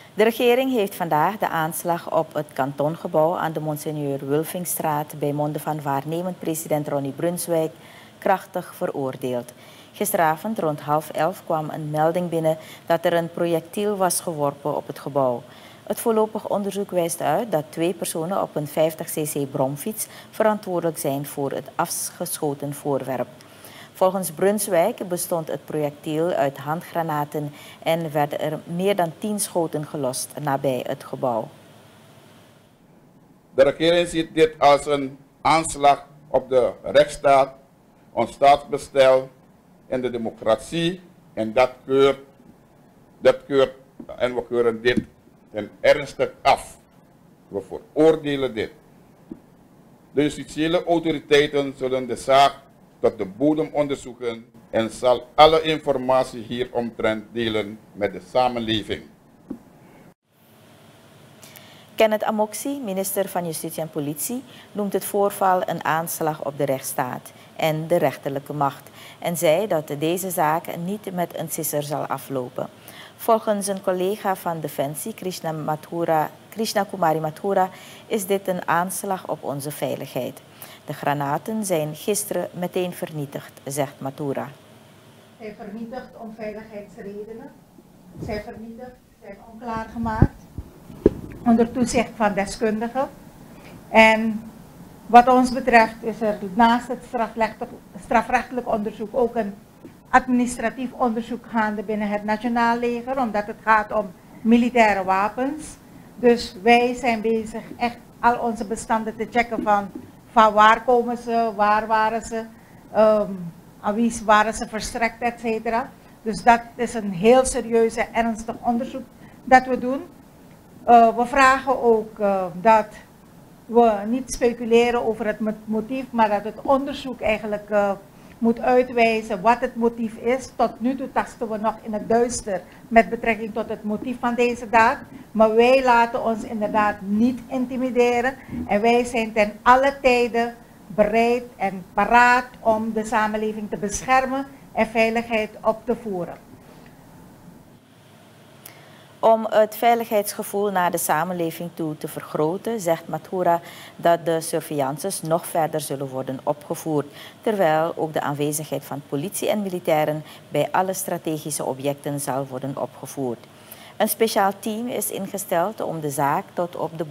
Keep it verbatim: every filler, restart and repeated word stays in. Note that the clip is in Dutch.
De regering heeft vandaag de aanslag op het kantongebouw aan de Monseigneur Wulfingstraat bij monden van waarnemend president Ronnie Brunswijk krachtig veroordeeld. Gisteravond rond half elf kwam een melding binnen dat er een projectiel was geworpen op het gebouw. Het voorlopig onderzoek wijst uit dat twee personen op een vijftig cc bromfiets verantwoordelijk zijn voor het afgeschoten voorwerp. Volgens Brunswijk bestond het projectiel uit handgranaten en werden er meer dan tien schoten gelost nabij het gebouw. De regering ziet dit als een aanslag op de rechtsstaat, ons staatsbestel en de democratie. En dat keurt, dat keurt, en we keuren dit ten ernstig af. We veroordelen dit. De justitiële autoriteiten zullen de zaak tot de bodem onderzoeken en zal alle informatie hieromtrent delen met de samenleving. Kenneth Amoksi, minister van Justitie en Politie, noemt het voorval een aanslag op de rechtsstaat en de rechterlijke macht en zei dat deze zaak niet met een sisser zal aflopen. Volgens een collega van Defensie, Krishna, Mathura, Krishna Kumari Mathura, is dit een aanslag op onze veiligheid. De granaten zijn gisteren meteen vernietigd, zegt Mathura. Zijn vernietigd om veiligheidsredenen. Zijn vernietigd, zijn onklaargemaakt. Onder toezicht van deskundigen. En wat ons betreft is er naast het strafrechtelijk onderzoek ook een administratief onderzoek gaande binnen het Nationaal Leger, omdat het gaat om militaire wapens. Dus wij zijn bezig echt al onze bestanden te checken van, van waar komen ze, waar waren ze, um, aan wie waren ze verstrekt, et cetera. Dus dat is een heel serieus en ernstig onderzoek dat we doen. Uh, we vragen ook uh, dat we niet speculeren over het motief, maar dat het onderzoek eigenlijk uh, moet uitwijzen wat het motief is. Tot nu toe tasten we nog in het duister met betrekking tot het motief van deze daad. Maar wij laten ons inderdaad niet intimideren. En wij zijn ten alle tijden bereid en paraat om de samenleving te beschermen en veiligheid op te voeren. Om het veiligheidsgevoel naar de samenleving toe te vergroten, zegt Mathura dat de surveillances nog verder zullen worden opgevoerd, terwijl ook de aanwezigheid van politie en militairen bij alle strategische objecten zal worden opgevoerd. Een speciaal team is ingesteld om de zaak tot op de